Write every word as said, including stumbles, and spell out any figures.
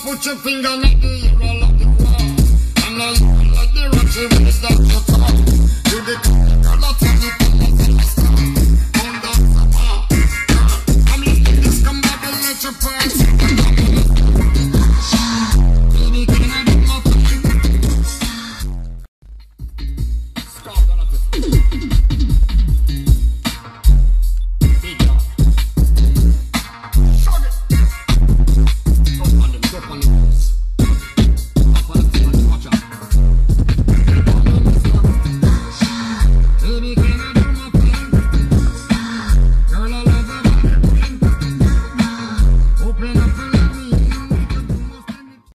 put your finger on the hero of the wall. And I like the Roxy when it's not your call. Do the